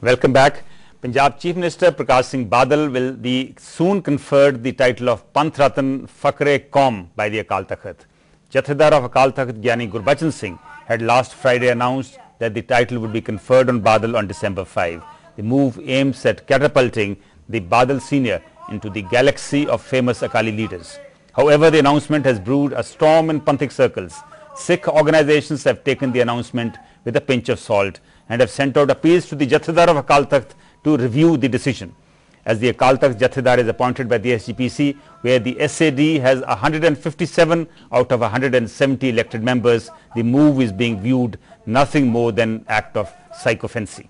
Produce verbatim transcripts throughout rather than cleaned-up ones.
Welcome back. Punjab Chief Minister Prakash Singh Badal will be soon conferred the title of Panth Ratan Fakhre-e-Qaum by the Akal Takht. Jathedar of Akal Takht Gyani Gurbachan Singh had last Friday announced that the title would be conferred on Badal on December fifth. The move aims at catapulting the Badal Senior into the galaxy of famous Akali leaders. However, the announcement has brewed a storm in Panthik circles. Sikh organizations have taken the announcement with a pinch of salt and have sent out appeals to the Jathedar of Akal Takht to review the decision. As the Akal Takht Jathedar is appointed by the S G P C, where the S A D has one hundred fifty-seven out of one hundred seventy elected members, the move is being viewed nothing more than an act of sycophancy.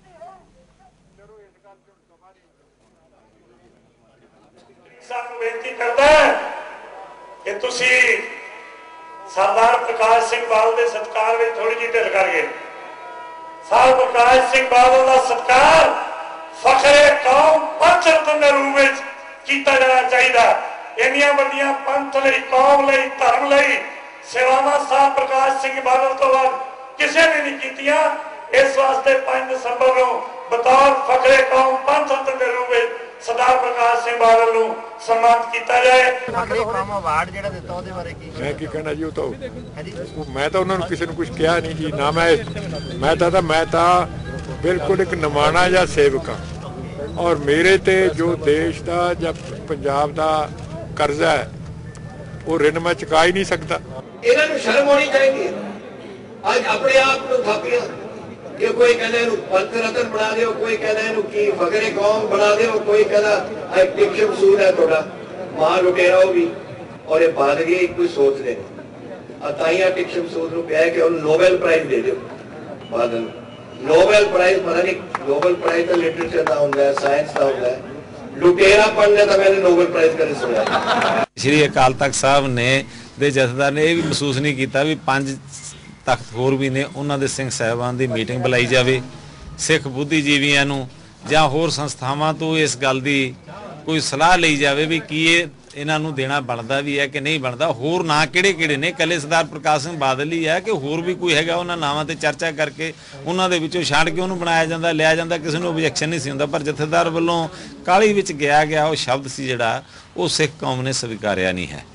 सरदार प्रकाश सिंह बादल के सत्कार में थोड़ी जी ढिल कर गए। साहब प्रकाश सिंह बादल का सत्कार फखरे-ए-कौम पंथ रत्न के रूप में किया जाना चाहिए। इन्नियां वड्डियां पंथ लई, कौम लई, धर्म लई सेवावां साहब प्रकाश सिंह बादल तो बाद किसी ने नहीं कीतियां। इस वास्ते पांच दिसंबर को बतौर फखरे-ए-कौम पंथ रत्न के रूप में सरदार प्रकाश सिंह बादल को सम्मानित किया जाए। फखरे-ए-कौम अवार्ड जेड़ा दिता ओदे बारे की मैं की कहना जी, तो मैं तो उन्होंने किसी ने कुछ कहा नहीं जी ना। मैं मैं तो मैं तो बिल्कुल एक नमाना या सेवक हाँ, और मेरे ते जो देश का जब पंजाब का कर्जा है वो ऋण मैं चुका ही नहीं सकता। इन्हां नूं शर्म होनी चाहिए। आज अपने आप को थापिया कि कोई कहना इनू पंथ रतन बना दो, कोई कहना इनू की फखरे-ए-कौम बना दो, कोई कहना टिक्के मसूद है थोड़ा मां लुटेरा भी, और ये बादल ही कोई सोच रहे ताइया टिक्के मसूद नूं कह के उन्हें नोबेल प्राइज दे दो। बादल नोबेल प्राइज पता नहीं, नोबेल प्राइज तो लिटरेचर का होता है, साइंस का होता है, लुटेरा पढ़ने तो मैंने नोबेल प्राइज कभी सुना। श्री अकाल तख्त साहब ने दे जथेदार ने यह भी महसूस नहीं किया भी पांच तख्त होर भी ने उन्होंने दे सिंह साहिबान की मीटिंग बुलाई जाए। सिख बुद्धिजीवियों नूं जां होर संस्थावां तो इस गल की कोई सलाह ली जाए भी की ये इन्हां नूं देना बनता भी है कि नहीं बनता। होर ना किहड़े किहड़े ने, कल्ले सरदार प्रकाश सिंह बादल ही है कि होर भी कोई हैगा उन्हां नावां ते चर्चा करके उन्हां दे विचों छाड़ के उन्होंने बनाया जाता लिया जाता, किसी नूं ऑब्जैक्शन नहीं सी हुंदा। पर जथेदार वल्लों काली विच गया गया वो शब्द सी जिहड़ा वो सिख कौम ने स्वीकारिया नहीं है।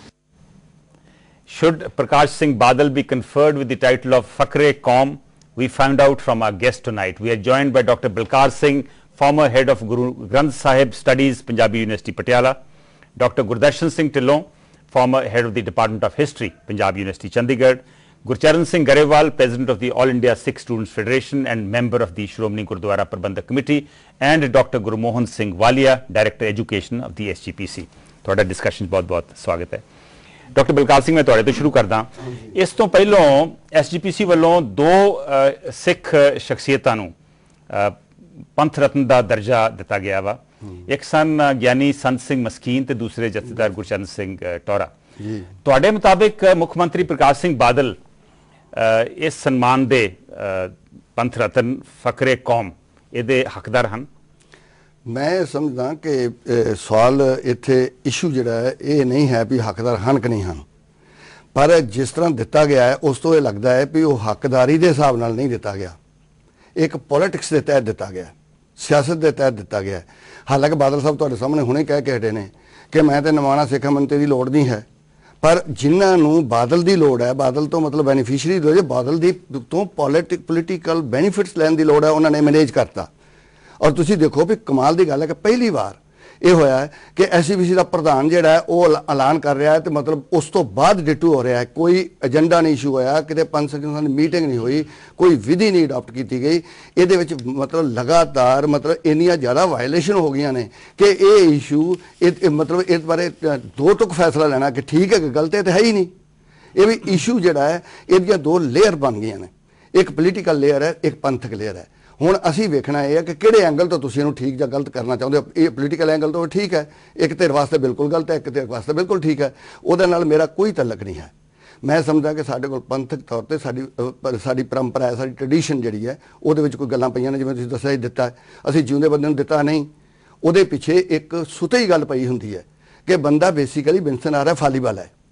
Should Prakash Singh Badal be conferred with the title of Fakhre-e-Qaum? We found out from our guest tonight. We are joined by Doctor Balkar Singh, former head of Guru Granth Sahib Studies, Punjabi University, Patiala; Doctor Gurdarshan Singh Dhillon, former head of the Department of History, Punjab University, Chandigarh; Gurcharan Singh Garewal, president of the All India Sikh Students Federation and member of the Shromani Gurdwara Prabandhak Committee; and Doctor Guru Mohan Singh Walia, Director Education of the S G P C. ਤੁਹਾਡਾ discussion ਬਹੁਤ ਬਹੁਤ ਸਵਾਗਤ ਹੈ। Doctor Balkar Singh मैं तुहाडे तो शुरू करदा। इस तो पहलों एस जी पी सी वालों दो सिख शख्सियतां नूं पंथ रत्न का दर्जा दिता गया वा। एक सन ज्ञानी संत सिंह मस्कीन ते दूसरे जथेदार गुरचरण सिंह टोरा। तुहाडे मुताबिक मुख्यमंत्री प्रकाश सिंह बादल इस सन्मान दे पंथ रत्न फखरे-ए-कौम इहदे हकदार हैं? मैं समझदा कि सवाल इत्थे इशू जिहड़ा है ये नहीं है भी हकदार हैं कि नहीं हैं, पर जिस तरह दिता गया है उस तो ये लगता है भी वो हकदारी के हिसाब नाल नहीं दिता गया, एक पॉलिटिक्स के तहत दिता गया, सियासत के तहत दिता गया। हालांकि बादल साहब तुहाडे सामने हुणे कह के हटे ने कि मैं तो नवाना सिख मंत्री की लोड़ नहीं है, पर जिन्होंने बादल की लोड़ है, बादल तो मतलब बेनीफिशरी जो बादल की तो पॉलिटिक पोलीटिकल बेनीफिट्स लैन की लोड़ है उन्होंने मैनेज करता। और तुसी देखो भी कमाल की गल है कि पहली बार ये होया है कि एस सी बी सी का प्रधान जिहड़ा है वो ऐलान कर रहा है, तो मतलब उस तो बाद डिटू हो रहा है। कोई एजेंडा नहीं इशू होया, किते पंच सदस्यां की मीटिंग नहीं हुई, कोई विधि नहीं अडॉप्ट की गई। ये मतलब लगातार मतलब इन्नियां ज़्यादा वायलेशन हो गई ने कि ये इशू मतलब इस बारे दो टुक फैसला लेना कि ठीक है कि गलत है तो है ही नहीं। ये भी इशू जिहड़ा है इहदियां दो लेयर बन गई ने, एक पोलीटिकल लेयर है, एक पंथक लेयर है। हुण असी वेखना यह है कि किहड़े एंगल तो तुसीं इहनूं ठीक जां गलत करना चाहुंदे हो। ये पोलीटिकल एंगल तो ठीक है, एक धिर वास्ते बिल्कुल गलत है, एक धिर वास्ते बिल्कुल ठीक है, उहदे नाल मेरा कोई तलक नहीं है। मैं समझदा कि साडे कोल पंथक तौर पर साडी साडी परंपरा है, साडी ट्रैडिशन जिहड़ी है उहदे विच कोई गल्लां पईयां ने जिवें तुसीं दस्सिआ दित्ता है, असीं जिउंदे बंदे नूं दित्ता नहीं। उहदे पिछे एक सुते ही गल पई हुंदी है कि बंदा बेसिकली विंसन आ रहा फालीवाल है।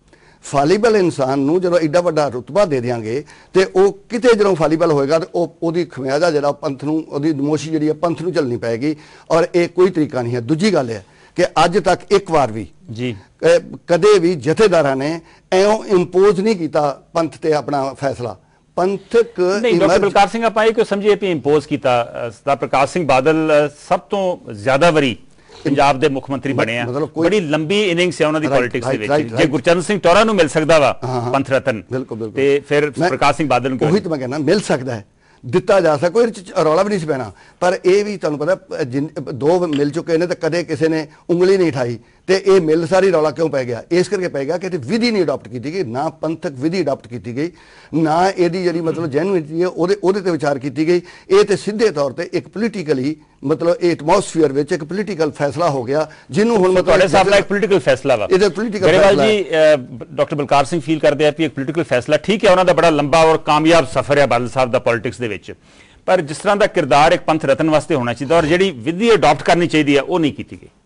ਫਾਲੀਬਲ ਇਨਸਾਨ ਨੂੰ ਜਦੋਂ ਐਡਾ ਵੱਡਾ ਰੁਤਬਾ ਦੇ ਦਿਆਂਗੇ ਤੇ ਉਹ ਕਿਤੇ ਜਦੋਂ ਫਾਲੀਬਲ ਹੋਏਗਾ ਤੇ ਉਹ ਉਹਦੀ ਖਮਿਆਜ਼ਾ ਜਿਹੜਾ ਪੰਥ ਨੂੰ ਉਹਦੀ ਨਮੋਸ਼ੀ ਜਿਹੜੀ ਹੈ ਪੰਥ ਨੂੰ ਝੱਲਣੀ ਪਏਗੀ ਔਰ ਇਹ ਕੋਈ ਤਰੀਕਾ ਨਹੀਂ ਹੈ। ਦੂਜੀ ਗੱਲ ਹੈ ਕਿ ਅੱਜ ਤੱਕ ਇੱਕ ਵਾਰ ਵੀ ਜੀ ਕਦੇ ਵੀ ਜਥੇਦਾਰਾਂ ਨੇ ਐਉਂ ਇੰਪੋਜ਼ ਨਹੀਂ ਕੀਤਾ ਪੰਥ ਤੇ ਆਪਣਾ ਫੈਸਲਾ। ਪੰਥਕ ਨਹੀਂ ਡਾਕਟਰ ਬਲਕਾਰ ਸਿੰਘ ਆਪਾਂ ਇਹ ਕਿਉਂ ਸਮਝੀਏ ਵੀ ਇੰਪੋਜ਼ ਕੀਤਾ? ਸਰਦਾਰ ਪ੍ਰਕਾਸ਼ ਸਿੰਘ ਬਾਦਲ ਸਭ ਤੋਂ ਜ਼ਿਆਦਾ ਵਾਰੀ ਪੰਜਾਬ ਦੇ ਮੁੱਖ ਮੰਤਰੀ ਬਣੇ ਆ, ਬੜੀ ਲੰਬੀ ਇਨਿੰਗਸ ਹੈ ਉਹਨਾਂ ਦੀ ਪੋਲਿਟਿਕਸ ਦੇ ਵਿੱਚ। ਜੇ ਗੁਰਚਰਨ ਸਿੰਘ ਟੋਰਾ ਨੂੰ ਮਿਲ ਸਕਦਾ ਵਾ ਪੰਥ ਰਤਨ ਤੇ ਫਿਰ ਪ੍ਰਕਾਸ਼ ਸਿੰਘ ਬਾਦਲ ਨੂੰ ਉਹੀ ਤਾਂ ਮੈਂ ਕਹਿੰਦਾ ਮਿਲ ਸਕਦਾ ਹੈ, ਦਿੱਤਾ ਜਾ ਸਕਦਾ, ਕੋਈ ਰੌਲਾ ਵੀ ਨਹੀਂ ਸੀ ਪੈਣਾ। ਪਰ ਇਹ ਵੀ ਤੁਹਾਨੂੰ ਪਤਾ ਦੋ ਮਿਲ ਚੁੱਕੇ ਨੇ ਤੇ ਕਦੇ ਕਿਸੇ ਨੇ ਉਂਗਲੀ ਨਹੀਂ ਉਠਾਈ ਤੇ ਇਹ ਮਿਲ ਸਾਰੀ ਰੌਲਾ ਕਿਉਂ ਪੈ ਗਿਆ? ਇਸ ਕਰਕੇ ਪੈ ਗਿਆ ਕਿ ਇਹ ਵਿਧੀ ਨਹੀਂ ਅਡਾਪਟ ਕੀਤੀ ਗਈ, ਨਾ ਪੰਥਕ ਵਿਧੀ ਅਡਾਪਟ ਕੀਤੀ ਗਈ, ਨਾ ਇਹਦੀ ਜਿਹੜੀ ਮਤਲਬ ਜੈਨੂਇਨਿਟੀ ਹੈ ਉਹਦੇ ਉਹਦੇ ਤੇ ਵਿਚਾਰ ਕੀਤੀ ਗਈ। ਇਹ ਤੇ ਸਿੱਧੇ ਤੌਰ ਤੇ ਇੱਕ ਪੋਲੀਟੀਕਲੀ ਮਤਲਬ ਐਟਮੋਸਫੀਅਰ ਵਿੱਚ ਇੱਕ ਪੋਲੀਟੀਕਲ ਫੈਸਲਾ ਹੋ ਗਿਆ ਜਿਹਨੂੰ ਹੁਣ ਮਤਲਬ ਤੁਹਾਡੇ ਸਾਹਮਣੇ ਇੱਕ ਪੋਲੀਟੀਕਲ ਫੈਸਲਾ ਵਾ। ਇਹਦਾ ਪੋਲੀਟੀਕਲ ਫੈਸਲਾ ਜੀ ਡਾਕਟਰ ਬਲਕਾਰ ਸਿੰਘ ਫੀਲ ਕਰਦੇ ਆ ਕਿ ਇੱਕ ਪੋਲੀਟੀਕਲ ਫੈਸਲਾ ਠੀਕ ਹੈ, ਉਹਨਾਂ ਦਾ ਬੜਾ ਲੰਬਾ ਔਰ ਕਾਮਯਾਬ ਸਫ਼ਰ ਹੈ ਬਾਦਲ ਸਾਹਿਬ ਦਾ ਪੋਲਿਟਿਕਸ ਦੇ ਵਿੱਚ, ਪਰ ਜਿਸ ਤਰ੍ਹਾਂ ਦਾ ਕਿਰਦਾਰ ਇੱਕ ਪੰਥ ਰਤਨ ਵਾਸਤੇ ਹੋਣਾ ਚਾਹੀਦਾ ਔਰ ਜਿਹੜੀ ਵਿਧੀ ਅਡਾਪਟ ਕਰਨੀ ਚਾਹੀਦੀ ਹੈ ਉਹ ਨਹੀਂ ਕੀਤੀ ਗਈ।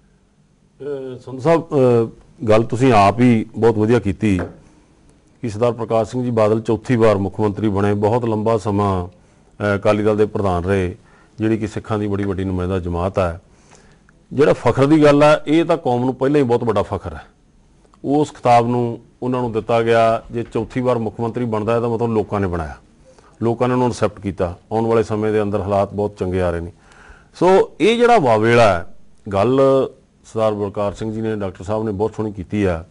ਸੰਧੂ ਸਾਹਿਬ ਗੱਲ ਤੁਸੀਂ ਆਪ ਹੀ ਬਹੁਤ ਵਧੀਆ ਕੀਤੀ ਕਿ ਸਰਦਾਰ ਪ੍ਰਕਾਸ਼ ਸਿੰਘ ਜੀ ਬਾਦਲ ਚੌਥੀ ਵਾਰ ਮੁੱਖ ਮੰਤਰੀ ਬਣੇ, ਬਹੁਤ ਲੰਬਾ ਸਮਾਂ ਅਕਾਲੀ ਦਲ ਦੇ ਪ੍ਰਧਾਨ ਰਹੇ, ਜਿਹੜੀ ਕਿ ਸਿੱਖਾਂ ਦੀ ਬੜੀ ਵੱਡੀ ਨੁਮਾਇੰਦਾ ਜਮਾਤ ਹੈ। ਜਿਹੜਾ ਫਖਰ ਦੀ ਗੱਲ ਹੈ ਇਹ ਤਾਂ ਕੌਮ ਨੂੰ ਪਹਿਲਾਂ ਹੀ ਬਹੁਤ ਵੱਡਾ ਫਖਰ ਹੈ, ਉਸ ਖਿਤਾਬ ਨੂੰ ਉਹਨਾਂ ਨੂੰ ਦਿੱਤਾ ਗਿਆ। ਜੇ ਚੌਥੀ ਵਾਰ ਮੁੱਖ ਮੰਤਰੀ ਬਣਦਾ ਹੈ ਤਾਂ ਮਤਲਬ ਲੋਕਾਂ ਨੇ ਬਣਾਇਆ, ਲੋਕਾਂ ਨੇ ਉਹਨੂੰ ਐਕਸੈਪਟ ਕੀਤਾ। ਆਉਣ ਵਾਲੇ ਸਮੇਂ ਦੇ ਅੰਦਰ ਹਾਲਾਤ ਬਹੁਤ ਚੰਗੇ ਆ ਰਹੇ ਨੇ। ਸੋ ਇਹ ਜਿਹੜਾ ਵਾਵੇਲਾ ਹੈ, ਗੱਲ ਸਰਦਾਰ ਬਲਕਾਰ ਸਿੰਘ ਜੀ ਨੇ ਡਾਕਟਰ ਸਾਹਿਬ ਨੇ ਬਹੁਤ ਸੋਹਣੀ ਕੀਤੀ ਆ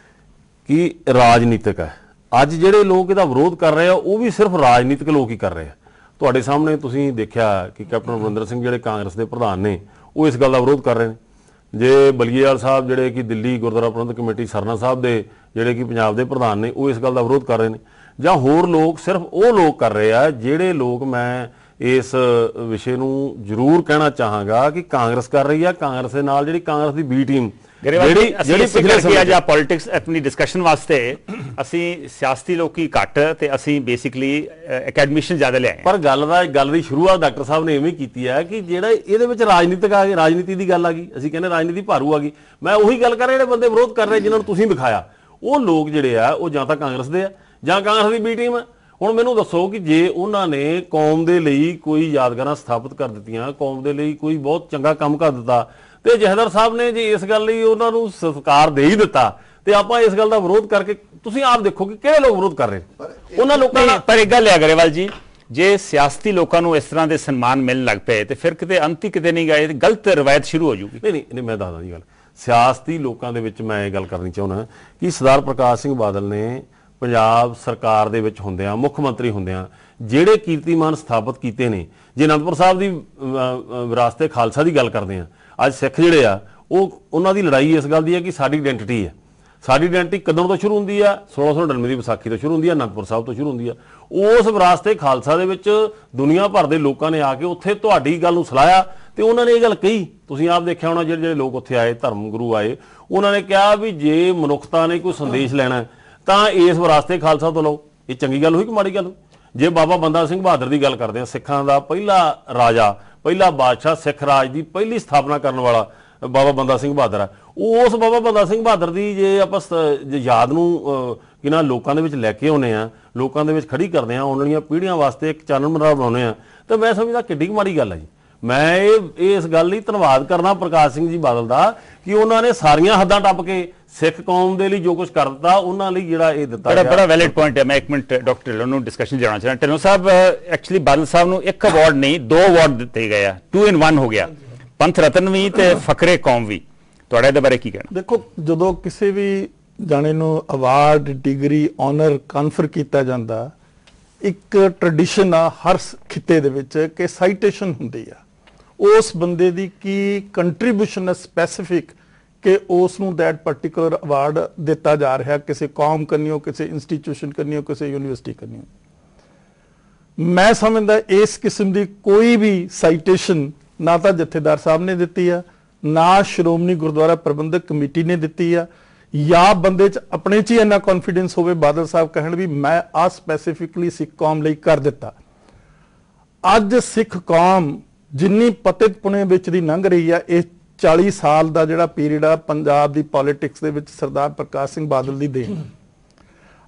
ਕਿ ਰਾਜਨੀਤਿਕ ਹੈ। ਅੱਜ ਜਿਹੜੇ ਲੋਕ ਇਹਦਾ ਵਿਰੋਧ ਕਰ ਰਹੇ ਆ ਉਹ ਵੀ ਸਿਰਫ ਰਾਜਨੀਤਿਕ ਲੋਕ ਹੀ ਕਰ ਰਹੇ ਆ। ਤੁਹਾਡੇ ਸਾਹਮਣੇ ਤੁਸੀਂ ਦੇਖਿਆ ਕਿ ਕੈਪਟਨ ਅਮਰਿੰਦਰ ਸਿੰਘ ਜਿਹੜੇ ਕਾਂਗਰਸ ਦੇ ਪ੍ਰਧਾਨ ਨੇ ਉਹ ਇਸ ਗੱਲ ਦਾ ਵਿਰੋਧ ਕਰ ਰਹੇ ਨੇ। ਜੇ ਬਲੀਏਵਾਲ ਸਾਹਿਬ ਜਿਹੜੇ ਕਿ ਦਿੱਲੀ ਗੁਰਦੁਆਰਾ ਪ੍ਰਬੰਧਕ ਕਮੇਟੀ ਸਰਨਾ ਸਾਹਿਬ ਦੇ ਜਿਹੜੇ ਕਿ ਪੰਜਾਬ ਦੇ ਪ੍ਰਧਾਨ ਨੇ ਉਹ ਇਸ ਗੱਲ ਦਾ ਵਿਰੋਧ ਕਰ ਰਹੇ ਨੇ, ਜਾਂ ਹੋਰ ਲੋਕ ਸਿਰਫ ਉਹ ਲੋਕ ਕਰ ਰਹੇ ਆ ਜਿਹੜੇ ਲੋਕ, ਮੈਂ ਇਸ ਵਿਸ਼ੇ ਨੂੰ ਜ਼ਰੂਰ ਕਹਿਣਾ ਚਾਹਾਂਗਾ ਕਿ ਕਾਂਗਰਸ ਕਰ ਰਹੀ ਆ। ਕਾਂਗਰਸ ਦੇ ਨਾਲ ਜਿਹੜੀ ਕਾਂਗਰਸ ਦੀ ਬੀ ਟੀਮ ਜਿਹੜੀ ਜਿਹੜੀ ਪਿਛਲੇ ਸਮੇਂ ਜਾਂ ਪੋਲਿਟਿਕਸ ਆਪਣੀ ਡਿਸਕਸ਼ਨ ਵਾਸਤੇ ਅਸੀਂ ਸਿਆਸਤੀ ਲੋਕੀ ਘੱਟ ਤੇ ਅਸੀਂ ਬੇਸਿਕਲੀ ਅਕੈਡਮਿਸ਼ਨ ਜ਼ਿਆਦਾ ਲਿਆਏ। ਪਰ ਗੱਲ ਦਾ ਗੱਲ ਦੀ ਸ਼ੁਰੂਆਤ ਡਾਕਟਰ ਸਾਹਿਬ ਨੇ ਐਵੇਂ ਕੀਤੀ ਹੈ ਕਿ ਜਿਹੜਾ ਇਹਦੇ ਵਿੱਚ ਰਾਜਨੀਤਿਕ ਆ ਗਈ, ਰਾਜਨੀਤੀ ਦੀ ਗੱਲ ਆ ਗਈ, ਅਸੀਂ ਕਹਿੰਦੇ ਰਾਜਨੀਤੀ ਭਾਰੂ ਆ ਗਈ। ਮੈਂ ਉਹੀ ਗੱਲ ਕਰ ਰਿਹਾ, ਜਿਹੜੇ ਬੰਦੇ ਵਿਰੋਧ ਕਰ ਰਹੇ ਜਿਨ੍ਹਾਂ ਨੂੰ ਤੁਸੀਂ ਦਿਖਾਇਆ ਉਹ ਲੋਕ ਜਿਹੜੇ ਆ ਉਹ ਜਾਂ ਤਾਂ ਕਾਂਗਰਸ ਦੇ ਆ ਜਾਂ ਕਾਂਗਰਸ ਦੀ ਬੀ ਟੀਮ ਆ। ਹੁਣ ਮੈਨੂੰ ਦੱਸੋ ਕਿ ਜੇ ਉਹਨਾਂ ਨੇ ਕੌਮ ਦੇ ਲਈ ਕੋਈ ਯਾਦਗਾਰਾਂ ਸਥਾਪਿਤ ਕਰ ਦਿੱਤੀਆਂ, ਕੌਮ ਦੇ ਲਈ ਕੋਈ ਬਹੁਤ ਚੰਗਾ ਕੰਮ ਕਰ ਦਿੱਤਾ ਤੇ ਜਥੇਦਾਰ ਸਾਹਿਬ ਨੇ ਜੇ ਇਸ ਗੱਲ ਲਈ ਉਹਨਾਂ ਨੂੰ ਸਤਿਕਾਰ ਦੇ ਹੀ ਦਿੱਤਾ ਤੇ ਆਪਾਂ ਇਸ ਗੱਲ ਦਾ ਵਿਰੋਧ ਕਰਕੇ, ਤੁਸੀਂ ਆਪ ਦੇਖੋ ਕਿ ਕਿਹੜੇ ਲੋਕ ਵਿਰੋਧ ਕਰ ਰਹੇ ਉਹਨਾਂ ਲੋਕਾਂ ਦਾ। ਪਰ ਇੱਕ ਗੱਲ ਹੈ ਗਰੇਵਾਲ ਜੀ, ਜੇ ਸਿਆਸਤੀ ਲੋਕਾਂ ਨੂੰ ਇਸ ਤਰ੍ਹਾਂ ਦੇ ਸਨਮਾਨ ਮਿਲਣ ਲੱਗ ਪਏ ਤੇ ਫਿਰ ਕਿਤੇ ਅੰਤ ਹੀ ਕਿਤੇ ਨਹੀਂ ਗਏ, ਗਲਤ ਰਵਾਇਤ ਸ਼ੁਰੂ ਹੋ ਜੂਗੀ। ਨਹੀਂ ਨਹੀਂ ਮੈਂ ਦੱਸਦਾ ਜੀ ਗੱਲ, ਸਿਆਸਤੀ ਲੋਕਾਂ ਦੇ ਵਿੱਚ ਮੈਂ ਇਹ ਗੱਲ ਕਰਨੀ ਚਾਹੁੰਦਾ ਕਿ ਸਰਦਾਰ ਪ੍ਰਕਾਸ਼ ਸਿੰਘ ਬਾਦਲ ਨੇ ਪੰਜਾਬ ਸਰਕਾਰ ਦੇ ਵਿੱਚ ਹੁੰਦਿਆਂ, ਮੁੱਖ ਮੰਤਰੀ ਹੁੰਦਿਆਂ ਜਿਹੜੇ ਕੀਰਤੀਮਾਨ ਸਥਾਪਿਤ ਕੀਤੇ ਨੇ। ਜੇ ਅਨੰਦਪੁਰ ਸਾਹਿਬ ਦੀ ਵਿਰਾਸਤ ਖਾਲਸਾ ਦੀ ਗੱਲ ਕਰਦੇ ਆ, ਅੱਜ ਸਿੱਖ ਜਿਹੜੇ ਆ ਉਹ ਉਹਨਾਂ ਦੀ ਲੜਾਈ ਇਸ ਗੱਲ ਦੀ ਹੈ ਕਿ ਸਾਡੀ ਆਇਡੈਂਟੀਟੀ ਹੈ। ਸਾਡੀ ਆਇਡੈਂਟੀਟੀ ਕਦੋਂ ਤੋਂ ਸ਼ੁਰੂ ਹੁੰਦੀ ਆ? ਸੋਲਾਂ ਸੌ ਨੜਿਨਵੇਂ ਦੀ ਵਿਸਾਖੀ ਤੋਂ ਸ਼ੁਰੂ ਹੁੰਦੀ ਆ, ਅਨੰਦਪੁਰ ਸਾਹਿਬ ਤੋਂ ਸ਼ੁਰੂ ਹੁੰਦੀ ਆ। ਉਸ ਵਿਰਾਸਤ ਖਾਲਸਾ ਦੇ ਵਿੱਚ ਦੁਨੀਆ ਭਰ ਦੇ ਲੋਕਾਂ ਨੇ ਆ ਕੇ ਉੱਥੇ ਤੁਹਾਡੀ ਗੱਲ ਨੂੰ ਸਲਾਹਿਆ ਤੇ ਉਹਨਾਂ ਨੇ ਇਹ ਗੱਲ ਕਹੀ। ਤੁਸੀਂ ਆਪ ਦੇਖਿਆ ਹੋਣਾ, ਜਿਹੜੇ ਜਿਹੜੇ ਲੋਕ ਉੱਥੇ ਆਏ, ਧਰਮ ਗੁਰੂ ਆਏ, ਉਹਨਾਂ ਨੇ ਕਿਹਾ ਵੀ ਜੇ ਮਨੁੱਖਤਾ ਨੇ ਕੋਈ ਸੰਦੇਸ਼ ਲੈਣਾ ਤਾਂ ਇਸ ਵਿਰਾਸਤ ਖਾਲਸਾ ਤੋਂ ਲਓ। ਇਹ ਚੰਗੀ ਗੱਲ ਹੋਈ ਕਿ ਮਾੜੀ ਗੱਲ ਹੋਈ? ਜੇ ਬਾਬਾ ਬੰਦਾ ਸਿੰਘ ਬਹਾਦਰ ਦੀ ਗੱਲ ਕਰਦੇ ਆ, ਸਿੱਖਾਂ ਦਾ ਪਹਿਲਾ ਰਾਜਾ, ਪਹਿਲਾ ਬਾਦਸ਼ਾਹ, ਸਿੱਖ ਰਾਜ ਦੀ ਪਹਿਲੀ ਸਥਾਪਨਾ ਕਰਨ ਵਾਲਾ ਬਾਬਾ ਬੰਦਾ ਸਿੰਘ ਬਹਾਦਰ ਹੈ। ਉਸ ਬਾਬਾ ਬੰਦਾ ਸਿੰਘ ਬਹਾਦਰ ਦੀ ਜੇ ਆਪਾਂ ਯਾਦ ਨੂੰ ਕਿਨਾਂ ਲੋਕਾਂ ਦੇ ਵਿੱਚ ਲੈ ਕੇ ਆਉਂਦੇ ਆ, ਲੋਕਾਂ ਦੇ ਵਿੱਚ ਖੜੀ ਕਰਦੇ ਆ, ਆਉਣ ਵਾਲੀਆਂ ਪੀੜ੍ਹੀਆਂ ਵਾਸਤੇ ਇੱਕ ਚਾਨਣ ਮੁਨਾਰਾ ਬਣਾਉਂਦੇ ਆ, ਤਾਂ ਮੈਂ ਸਮਝਦਾ ਕਿੱਡੀ ਮਾੜੀ ਗੱਲ ਹੈ ਜੀ। ਮੈਂ ਇਹ ਇਸ ਗੱਲ ਲਈ ਧੰਨਵਾਦ ਕਰਨਾ ਪ੍ਰਕਾਸ਼ ਸਿੰਘ ਜੀ ਬਾਦਲ ਦਾ ਕਿ ਉਹਨਾਂ ਨੇ ਸਾਰੀਆਂ ਹੱਦਾਂ ਟੱਪ ਕੇ ਸਿੱਖ ਕੌਮ ਦੇ ਲਈ ਜੋ ਕੁਝ ਕਰ ਦਿੱਤਾ, ਉਹਨਾਂ ਲਈ ਜਿਹੜਾ ਇਹ ਦਿੱਤਾ ਬੜਾ ਬੜਾ ਵੈਲਿਡ ਪੁਆਇੰਟ ਹੈ। ਮੈਂ ਇੱਕ ਮਿੰਟ ਡਾਕਟਰ ਢਿੱਲੋਂ ਨੂੰ ਡਿਸਕਸ਼ਨ ਜਾਣਾ ਚਾਹੁੰਦਾ। ਢਿੱਲੋਂ ਸਾਹਿਬ, ਐਕਚੁਅਲੀ ਬਾਦਲ ਸਾਹਿਬ ਨੂੰ ਇੱਕ ਅਵਾਰਡ ਨਹੀਂ ਦੋ ਅਵਾਰਡ ਦਿੱਤੇ ਗਏ ਆ, ਟੂ ਇਨ ਵਨ ਹੋ ਗਿਆ, ਪੰਥ ਰਤਨ ਵੀ ਤੇ ਫਕਰੇ ਕੌਮ ਵੀ। ਤੁਹਾਡਾ ਇਹਦੇ ਬਾਰੇ ਕੀ ਕਹਿਣਾ? ਦੇਖੋ, ਜਦੋਂ ਕਿਸੇ ਵੀ ਜਾਣੇ ਨੂੰ ਅਵਾਰਡ, ਡਿਗਰੀ, ਆਨਰ ਕਨਫਰ ਕੀਤਾ ਜਾਂਦਾ, ਇੱਕ ਟ੍ਰੈਡੀਸ਼ਨ ਆ ਹਰ ਖਿੱਤੇ ਦੇ ਵਿੱਚ ਕਿ ਸਾਈਟੇਸ਼ਨ ਹੁੰਦੀ ਆ ਉਸ ਬੰਦੇ ਦੀ ਕੀ ਕੰਟਰੀਬਿਊਸ਼ਨ ਹੈ ਸਪੈਸੀਫਿਕ, ਕਿ ਉਸ ਨੂੰ ਦੈਟ ਪਾਰਟਿਕੂਲਰ ਅਵਾਰਡ ਦਿੱਤਾ ਜਾ ਰਿਹਾ ਕਿਸੇ ਕੌਮ ਕੰਨਿਓ, ਕਿਸੇ ਇੰਸਟੀਟਿਊਸ਼ਨ ਕੰਨਿਓ, ਕਿਸੇ ਯੂਨੀਵਰਸਿਟੀ ਕੰਨਿਓ। ਮੈਂ ਸਮਝਦਾ ਇਸ ਕਿਸਮ ਦੀ ਕੋਈ ਵੀ ਸਾਈਟੇਸ਼ਨ ਨਾ ਤਾਂ ਜਥੇਦਾਰ ਸਾਹਿਬ ਨੇ ਦਿੱਤੀ ਆ, ਨਾ ਸ਼੍ਰੋਮਣੀ ਗੁਰਦੁਆਰਾ ਪ੍ਰਬੰਧਕ ਕਮੇਟੀ ਨੇ ਦਿੱਤੀ ਆ, ਜਾਂ ਬੰਦੇ 'ਚ ਆਪਣੇ 'ਚ ਹੀ ਇੰਨਾ ਕੌਨਫੀਡੈਂਸ ਹੋਵੇ ਬਾਦਲ ਸਾਹਿਬ ਕਹਿਣ ਵੀ ਮੈਂ ਆ ਸਪੈਸੀਫਿਕਲੀ ਸਿੱਖ ਕੌਮ ਲਈ ਕਰ ਦਿੱਤਾ। ਅੱਜ ਸਿੱਖ ਕੌਮ ਜਿੰਨੀ ਪਤਿਤ ਪੁਣੇ ਵਿੱਚ ਦੀ ਲੰਘ ਰਹੀ ਆ, ਇਹ ਚਾਲੀ ਸਾਲ ਦਾ ਜਿਹੜਾ ਪੀਰੀਅਡ ਆ ਪੰਜਾਬ ਦੀ ਪੋਲਿਟਿਕਸ ਦੇ ਵਿੱਚ ਸਰਦਾਰ ਪ੍ਰਕਾਸ਼ ਸਿੰਘ ਬਾਦਲ ਦੀ ਦੇਣ।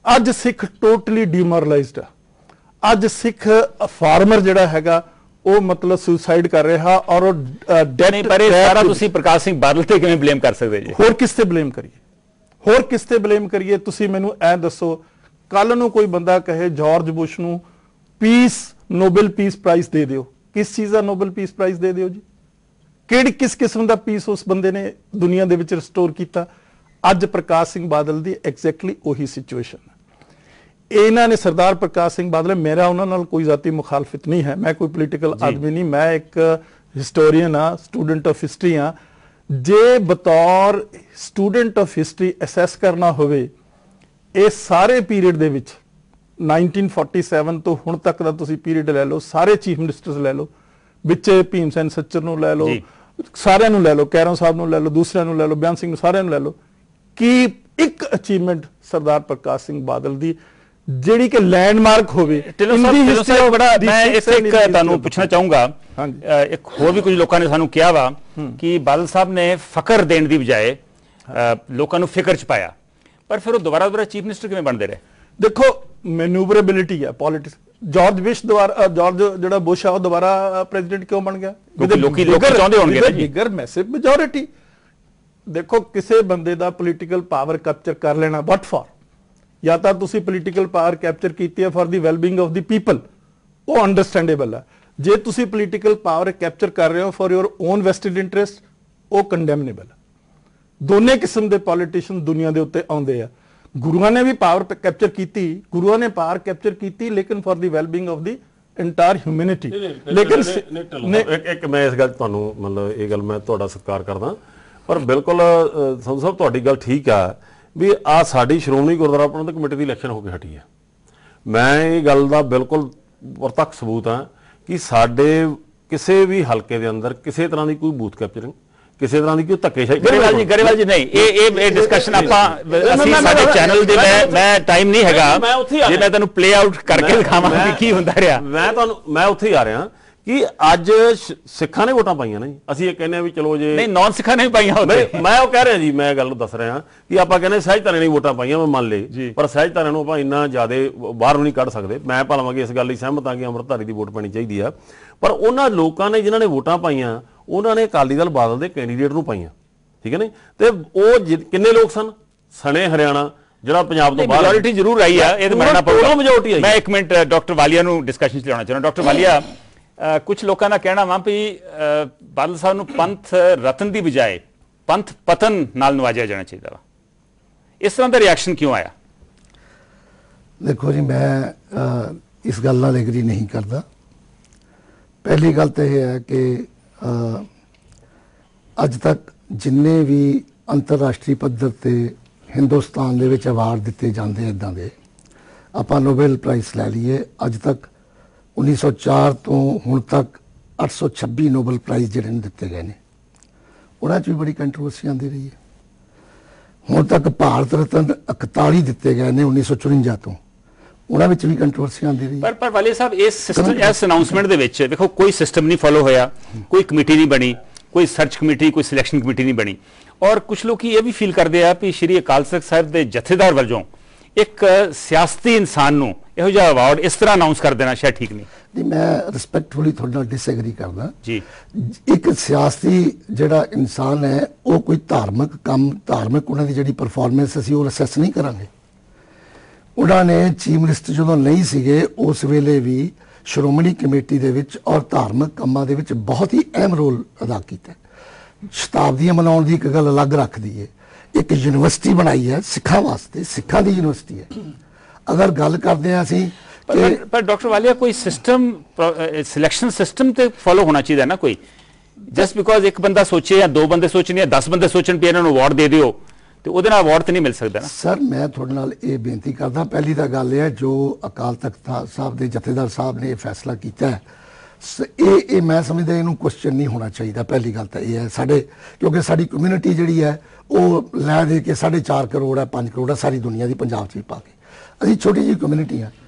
ਅੱਜ ਸਿੱਖ ਟੋਟਲੀ ਡਿਮੋਰਲਾਈਜ਼ਡ ਆ। ਅੱਜ ਸਿੱਖ ਫਾਰਮਰ ਜਿਹੜਾ ਹੈਗਾ ਉਹ ਮਤਲਬ ਸੁਸਾਈਡ ਕਰ ਰਿਹਾ ਔਰ ਉਹ ਡੈਟ ਪਰ ਇਹ ਸਾਰਾ ਤੁਸੀਂ ਪ੍ਰਕਾਸ਼ ਸਿੰਘ ਬਾਦਲ ਤੇ ਕਿਵੇਂ ਬਲੇਮ ਕਰ ਸਕਦੇ ਜੀ? ਹੋਰ ਕਿਸ ਤੇ ਬਲੇਮ ਕਰੀਏ? ਹੋਰ ਕਿਸ ਤੇ ਬਲੇਮ ਕਰੀਏ? ਤੁਸੀਂ ਮੈਨੂੰ ਐ ਦੱਸੋ, ਕੱਲ ਨੂੰ ਕੋਈ ਬੰਦਾ ਕਹੇ ਜਾਰਜ ਬੁਸ਼ ਨੂੰ ਪੀਸ ਨੋਬਲ ਪੀਸ ਪ੍ਰਾਈਜ਼ ਦੇ ਦਿਓ, ਕਿਸ ਚੀਜ਼ ਦਾ ਨੋਬਲ ਪੀਸ ਪ੍ਰਾਈਜ਼ ਦੇ ਦਿਓ ਜੀ? ਕਿਹੜੀ ਕਿਸ ਕਿਸਮ ਦਾ ਪੀਸ ਉਸ ਬੰਦੇ ਨੇ ਦੁਨੀਆ ਦੇ ਵਿੱਚ ਰਿਸਟੋਰ ਕੀਤਾ? ਅੱਜ ਪ੍ਰਕਾਸ਼ ਸਿੰਘ ਬਾਦਲ ਦੀ ਐਗਜ਼ੈਕਟਲੀ ਉਹੀ ਸਿਚੁਏਸ਼ਨ ਹੈ। ਇਹਨਾਂ ਨੇ ਸਰਦਾਰ ਪ੍ਰਕਾਸ਼ ਸਿੰਘ ਬਾਦਲ, ਮੇਰਾ ਉਹਨਾਂ ਨਾਲ ਕੋਈ ਜ਼ਾਤੀ ਮੁਖਾਲਫਤ ਨਹੀਂ ਹੈ, ਮੈਂ ਕੋਈ ਪੋਲੀਟੀਕਲ ਆਦਮੀ ਨਹੀਂ, ਮੈਂ ਇੱਕ ਹਿਸਟੋਰੀਅਨ ਆ, ਸਟੂਡੈਂਟ ਆਫ ਹਿਸਟਰੀ ਆ। ਜੇ ਬਤੌਰ ਸਟੂਡੈਂਟ ਆਫ ਹਿਸਟਰੀ ਅਸੈਸ ਕਰਨਾ ਹੋਵੇ ਇਹ ਸਾਰੇ ਪੀਰੀਅਡ ਦੇ ਵਿੱਚ ਨਾਈਨਟੀਨ ਫੋਰਟੀ ਸੈਵਨ ਤੋਂ ਹੁਣ ਤੱਕ ਦਾ ਤੁਸੀਂ ਪੀਰੀਅਡ ਲੈ ਲਓ, ਸਾਰੇ ਚੀਫ ਮਿਨਿਸਟਰਸ ਲੈ ਲਓ, ਵਿੱਚ ਭੀਮ ਸੈਨ ਸੱਚਰ ਨੂੰ ਲੈ ਲਓ, ਸਾਰਿਆਂ ਨੂੰ ਲੈ ਲਓ, ਕੈਰੋਂ ਸਾਹਿਬ ਨੂੰ ਲੈ ਲਓ, ਦੂਸਰਿਆਂ ਨੂੰ ਲੈ ਲਓ, ਬਿਆਨ ਸਿੰਘ ਨੂੰ, ਸਾਰਿਆਂ ਨੂੰ ਲੈ ਲਓ, ਕਿ ਇੱਕ ਅਚੀਵਮੈਂਟ ਸਰਦਾਰ ਪ੍ਰਕਾਸ਼ ਸਿੰਘ ਬਾਦਲ ਦੀ ਜਿਹੜੀ ਕਿ ਲੈਂਡਮਾਰਕ ਹੋਵੇ। ਬੜਾ ਮੈਂ ਇੱਥੇ ਇੱਕ ਤੁਹਾਨੂੰ ਪੁੱਛਣਾ ਚਾਹੂੰਗਾ, ਇੱਕ ਹੋਰ ਵੀ ਕੁਝ ਲੋਕਾਂ ਨੇ ਸਾਨੂੰ ਕਿਹਾ ਵਾ ਕਿ ਬਾਦਲ ਸਾਹਿਬ ਨੇ ਫਖਰ ਦੇਣ ਦੀ ਬਜਾਏ ਲੋਕਾਂ ਨੂੰ ਫਿਕਰ ਚ ਪਾਇਆ, ਪਰ ਫਿਰ ਉਹ ਦੁਬਾਰਾ ਦੁਬਾਰਾ ਚੀਫ ਮਿਨਿਸਟਰ ਕਿਵੇਂ ਬਣਦੇ ਰਹੇ? ਦੇਖੋ ਮੈਨੂਵਰੇਬਿਲਿਟੀ ਹੈ ਪੋਲਿਟਿਕਸ। ਜਾਰਜ ਬੁਸ਼ ਦੁਬਾਰਾ ਜਾਰਜ ਜਿਹੜਾ ਬੁਸ਼ ਆ ਉਹ ਦੁਬਾਰਾ ਪ੍ਰੈਜ਼ੀਡੈਂਟ ਕਿਉਂ ਬਣ ਗਿਆ? ਲੋਕੀ ਲੋਕ ਚਾਹੁੰਦੇ ਹੋਣਗੇ ਨਾ ਜੀ, ਬਿਗਰ ਮੈਸਿਵ ਮੈਜੋਰਿਟੀ। ਦੇਖੋ ਕਿਸੇ ਬੰਦੇ ਦਾ ਪੋਲੀਟੀਕਲ ਪਾਵਰ ਕੈਪਚਰ ਕਰ ਲੈਣਾ, ਵਾਟ ਫॉर? ਜਾਂ ਤਾਂ ਤੁਸੀਂ ਪੋਲੀਟੀਕਲ ਪਾਵਰ ਕੈਪਚਰ ਕੀਤੀ ਹੈ for the wellbeing of the people, ਉਹ ਅੰਡਰਸਟੈਂਡੇਬਲ ਹੈ। ਜੇ ਤੁਸੀਂ ਪੋਲੀਟੀਕਲ ਪਾਵਰ ਕੈਪਚਰ ਕਰ ਰਹੇ ਹੋ for your own vested interest, ਉਹ ਕੰਡੈਮਨੇਬਲ ਹੈ। ਦੋਨੇ ਕਿਸਮ ਦੇ ਪੋਲੀਟੀਸ਼ੀਅਨ ਦੁਨੀਆ ਦੇ ਉੱਤੇ ਆਉਂਦੇ ਆ। ਗੁਰੂਆਂ ਨੇ ਵੀ ਪਾਵਰ ਕੈਪਚਰ ਕੀਤੀ, ਗੁਰੂਆਂ ਨੇ ਪਾਵਰ ਕੈਪਚਰ ਕੀਤੀ ਲੇਕਿਨ for the wellbeing of the entire humanity. ਲੇਕਿਨ ਇੱਕ ਇੱਕ ਮੈਂ ਇਸ ਗੱਲ ਤੁਹਾਨੂੰ ਮਤਲਬ ਇਹ ਗੱਲ ਮੈਂ ਤੁਹਾਡਾ ਸਤਿਕਾਰ ਕਰਦਾ, ਪਰ ਬਿਲਕੁਲ ਸੰਧੂ ਸਾਹਿਬ ਤੁਹਾਡੀ ਗੱਲ ਠੀਕ ਆ ਵੀ ਆ ਸਾਡੀ ਸ਼੍ਰੋਮਣੀ ਗੁਰਦੁਆਰਾ ਪ੍ਰਬੰਧਕ ਕਮੇਟੀ ਦੀ ਇਲੈਕਸ਼ਨ ਹੋ ਕੇ ਹਟੀ ਹੈ। ਮੈਂ ਇਹ ਗੱਲ ਦਾ ਬਿਲਕੁਲ ਪ੍ਰਤੱਖ ਸਬੂਤ ਆ ਕਿ ਸਾਡੇ ਕਿਸੇ ਵੀ ਹਲਕੇ ਦੇ ਅੰਦਰ ਕਿਸੇ ਤਰ੍ਹਾਂ ਦੀ ਕੋਈ ਬੂਥ ਕੈਪਚਰਿੰਗ, ਕਿਸੇ ਤਰ੍ਹਾਂ ਦੀ ਕੋਈ ਧੱਕੇਸ਼ਾਹੀ। ਗਰੇਵਾਲ ਜੀ ਗਰੇਵਾਲ ਜੀ ਨਹੀਂ, ਇਹ ਇਹ ਡਿਸਕਸ਼ਨ ਆਪਾਂ ਅਸੀਂ ਸਾਡੇ ਚੈਨਲ ਦੇ ਮੈਂ ਮੈਂ ਟਾਈਮ ਨਹੀਂ ਹੈਗਾ ਜੇ ਮੈਂ ਤੁਹਾਨੂੰ ਪਲੇ ਆਊਟ ਕਰਕੇ ਦਿਖਾਵਾਂ ਕਿ ਕੀ ਹੁੰਦਾ ਰਿਹਾ। ਮੈਂ ਤੁਹਾਨੂੰ ਮੈਂ ਉੱਥੇ ਹੀ ਆ ਰਿਹਾ ਕਿ ਅੱਜ ਸਿੱਖਾਂ ਨੇ ਵੋਟਾਂ ਪਾਈਆਂ ਨੇ ਜੀ, ਅਸੀਂ ਇਹ ਕਹਿੰਦੇ ਆ ਵੀ ਚਲੋ ਜੇ ਨਹੀਂ ਨੌਨ ਸਿੱਖਾਂ ਨੇ ਵੀ ਪਾਈਆਂ ਹੁੰਦੇ, ਮੈਂ ਉਹ ਕਹਿ ਰਿਹਾ ਜੀ, ਮੈਂ ਗੱਲ ਦੱਸ ਰਿਹਾ ਕਿ ਆਪਾਂ ਕਹਿੰਦੇ ਸਹਿਜਧਾਰੇ ਨੇ ਵੋਟਾਂ ਪਾਈਆਂ, ਮੈਂ ਮੰਨ ਲਈ, ਪਰ ਸਹਿਜਧਾਰੇ ਨੂੰ ਆਪਾਂ ਇੰਨਾ ਜ਼ਿਆਦਾ ਬਾਹਰ ਨਹੀਂ ਕੱਢ ਸਕਦੇ। ਮੈਂ ਭਾਵੇਂ ਇਸ ਗੱਲ ਲਈ ਸਹਿਮਤ ਹਾਂ ਕਿ ਅੰਮ੍ਰਿਤਧਾਰੀ ਦੀ ਵੋਟ ਪੈਣੀ ਚਾਹੀਦੀ ਆ, ਪਰ ਉਹਨਾਂ ਲੋਕਾਂ ਨੇ ਜਿਨ੍ਹਾਂ ਨੇ ਵੋਟਾਂ ਪਾਈਆਂ ਉਹਨਾਂ ਨੇ ਅਕਾਲੀ ਦਲ ਬਾਦਲ ਦੇ ਕੈਂਡੀਡੇਟ ਨੂੰ ਪਾਈਆਂ, ਠੀਕ ਹੈ ਨਹੀਂ? ਤੇ ਉਹ ਕਿੰਨੇ ਲੋਕ ਸਨ? ਸਣੇ ਹਰਿਆਣਾ ਜਿਹੜਾ ਪੰਜਾਬ ਤੋਂ ਬਾਹਰ ਮੈਜੋਰਿਟੀ ਜ਼ਰੂਰ ਆਈ ਆ, ਇਹ ਤਾਂ ਮੰਨਣਾ ਪਊਗਾ ਮੈਜੋਰਿਟੀ ਆਈ। ਮੈਂ ਇੱਕ ਮਿੰਟ ਡਾਕਟਰ ਵਾਲੀਆ ਨੂੰ ਡਿਸਕਸ਼ਨ 'ਚ ਲਿਆਉਣਾ ਚਾਹੁੰਦਾ। ਡਾਕਟਰ ਵਾਲੀਆ, ਕੁਝ ਲੋਕਾਂ ਦਾ ਕਹਿਣਾ ਵਾ ਵੀ ਬਾਦਲ ਸਾਹਿਬ ਨੂੰ ਪੰਥ ਰਤਨ ਦੀ ਬਜਾਏ ਪੰਥ ਪਤਨ ਨਾਲ ਨਵਾਜਿਆ ਜਾਣਾ ਚਾਹੀਦਾ ਵਾ, ਇਸ ਤਰ੍ਹਾਂ ਦਾ ਰਿਐਕਸ਼ਨ ਕਿਉਂ ਆਇਆ? ਦੇਖੋ ਜੀ, ਮੈਂ ਇਸ ਗੱਲ ਨਾਲ ਐਗਰੀ ਨਹੀਂ ਕਰਦਾ। ਪਹਿਲੀ ਗੱਲ ਤਾਂ ਇਹ ਹੈ ਕਿ ਅੱਜ ਤੱਕ ਜਿੰਨੇ ਵੀ ਅੰਤਰਰਾਸ਼ਟਰੀ ਪੱਧਰ ਤੇ ਹਿੰਦੁਸਤਾਨ ਦੇ ਵਿੱਚ ਅਵਾਰਡ ਦਿੱਤੇ ਜਾਂਦੇ ਇੱਦਾਂ ਦੇ, ਆਪਾਂ ਨੋਬਲ ਪ੍ਰਾਈਜ਼ ਲੈ ਲਈਏ, ਅੱਜ ਤੱਕ ਉੱਨੀ ਸੌ ਚਾਰ ਤੋਂ ਹੁਣ ਤੱਕ ਅੱਠ ਸੌ ਛੱਬੀ ਨੋਬਲ ਪ੍ਰਾਈਜ਼ ਜਿਹੜੇ ਨੇ ਦਿੱਤੇ ਗਏ ਨੇ, ਉਹਨਾਂ 'ਚ ਵੀ ਬੜੀ ਕੰਟਰੋਵਰਸੀ ਆਉਂਦੀ ਰਹੀ ਹੈ। ਹੁਣ ਤੱਕ ਭਾਰਤ ਰਤਨ ਇਕਤਾਲੀ ਦਿੱਤੇ ਗਏ ਨੇ ਉੱਨੀ ਸੌ ਚੁਰੰਜਾ ਤੋਂ, ਉਹਨਾਂ ਵਿੱਚ ਵੀ ਕੰਟਰੋਵਰਸੀ ਆਉਂਦੀ ਰਹੀ। ਪਰ ਪਰ ਵਾਲੀਆ ਸਾਹਿਬ ਇਸ ਸਿਸਟਮ ਇਸ ਅਨਾਉਂਸਮੈਂਟ ਦੇ ਵਿੱਚ ਦੇਖੋ ਕੋਈ ਸਿਸਟਮ ਨਹੀਂ ਫੋਲੋ ਹੋਇਆ, ਕੋਈ ਕਮੇਟੀ ਨਹੀਂ ਬਣੀ, ਕੋਈ ਸਰਚ ਕਮੇਟੀ, ਕੋਈ ਸਿਲੈਕਸ਼ਨ ਕਮੇਟੀ ਨਹੀਂ ਬਣੀ, ਔਰ ਕੁਝ ਲੋਕ ਇਹ ਵੀ ਫੀਲ ਕਰਦੇ ਆ ਕਿ ਸ਼੍ਰੀ ਅਕਾਲ ਤਖਤ ਸਾਹਿਬ ਦੇ ਜਥੇਦਾਰ ਵਜੋਂ ਇੱਕ ਸਿਆਸਤੀ ਇਨਸਾਨ ਨੂੰ ਇਹੋ ਜਿਹਾ ਅਵਾਰਡ ਇਸ ਤਰ੍ਹਾਂ ਅਨਾਉਂਸ ਕਰ ਦੇਣਾ ਸ਼ਾਇਦ ਠੀਕ ਨਹੀਂ। ਨਹੀਂ, ਮੈਂ ਰਿਸਪੈਕਟਫੁਲੀ ਤੁਹਾਡੇ ਨਾਲ ਡਿਸਐਗਰੀ ਕਰਦਾ ਜੀ। ਇੱਕ ਸਿਆਸਤੀ ਜਿਹੜਾ ਇਨਸਾਨ ਹੈ ਉਹ ਕੋਈ ਧਾਰਮਿਕ ਕੰਮ, ਧਾਰਮਿਕ ਉਹਨਾਂ ਦੀ ਜਿਹੜੀ ਪਰਫਾਰਮੈਂਸ ਅਸੀਂ ਉਹ ਅਸੈਸ ਨਹੀਂ ਕਰਾਂਗੇ। ਉਹਨਾਂ ਨੇ ਚੀਫ ਮਿਨਿਸਟਰ ਜਦੋਂ ਨਹੀਂ ਸੀਗੇ ਉਸ ਵੇਲੇ ਵੀ ਸ਼੍ਰੋਮਣੀ ਕਮੇਟੀ ਦੇ ਵਿੱਚ ਔਰ ਧਾਰਮਿਕ ਕੰਮਾਂ ਦੇ ਵਿੱਚ ਬਹੁਤ ਹੀ ਅਹਿਮ ਰੋਲ ਅਦਾ ਕੀਤਾ। ਸ਼ਤਾਬਦੀਆਂ ਮਨਾਉਣ ਦੀ ਇੱਕ ਗੱਲ ਅਲੱਗ ਰੱਖਦੀ ਹੈ, ਇੱਕ ਯੂਨੀਵਰਸਿਟੀ ਬਣਾਈ ਹੈ ਸਿੱਖਾਂ ਵਾਸਤੇ, ਸਿੱਖਾਂ ਦੀ ਯੂਨੀਵਰਸਿਟੀ ਹੈ। ਅਗਰ ਗੱਲ ਕਰਦੇ ਹਾਂ ਅਸੀਂ ਪਰ ਡਾਕਟਰ ਵਾਲੀਆ ਕੋਈ ਸਿਸਟਮ ਸਿਲੈਕਸ਼ਨ ਸਿਸਟਮ ਤੇ ਫੋਲੋ ਹੋਣਾ ਚਾਹੀਦਾ ਨਾ, ਕੋਈ ਜਸਟ ਬਿਕੋਜ਼ ਇੱਕ ਬੰਦਾ ਸੋਚੇ ਜਾਂ ਦੋ ਬੰਦੇ ਸੋਚਣ ਜਾਂ ਦਸ ਬੰਦੇ ਸੋਚਣ ਵੀ ਇਹਨਾਂ ਨੂੰ ਅਵਾਰਡ ਦੇ ਦਿਓ ਤੇ ਉਹਦੇ ਨਾਲ ਅਵਾਰਡ ਤੇ ਨਹੀਂ ਮਿਲ ਸਕਦਾ ਨਾ। ਸਰ, ਮੈਂ ਤੁਹਾਡੇ ਨਾਲ ਇਹ ਬੇਨਤੀ ਕਰਦਾ, ਪਹਿਲੀ ਤਾਂ ਗੱਲ ਇਹ ਹੈ ਜੋ ਅਕਾਲ ਤਖਤ ਸਾਹਿਬ ਦੇ ਜਥੇਦਾਰ ਸਾਹਿਬ ਨੇ ਇਹ ਫੈਸਲਾ ਕੀਤਾ ਹੈ, ਇਹ ਇਹ ਮੈਂ ਸਮਝਦਾ ਇਹਨੂੰ ਕੁਐਸਚਨ ਨਹੀਂ ਹੋਣਾ ਚਾਹੀਦਾ। ਪਹਿਲੀ ਗੱਲ ਤਾਂ ਇਹ ਹੈ ਸਾਡੇ, ਕਿਉਂਕਿ ਸਾਡੀ ਕਮਿਊਨਿਟੀ ਜਿਹੜੀ ਹੈ ਉਹ ਲੈ ਦੇ ਕੇ ਸਾਢੇ ਚਾਰ ਕਰੋੜ ਹੈ, ਪੰਜ ਕਰੋੜ ਹੈ ਸਾਰੀ ਦੁਨੀਆ ਦੀ, ਪੰਜਾਬ 'ਚ ਵੀ ਪਾ ਕੇ ਅਸੀਂ ਛੋਟੀ ਜਿਹੀ ਕਮਿਊਨਿਟੀ ਹਾਂ।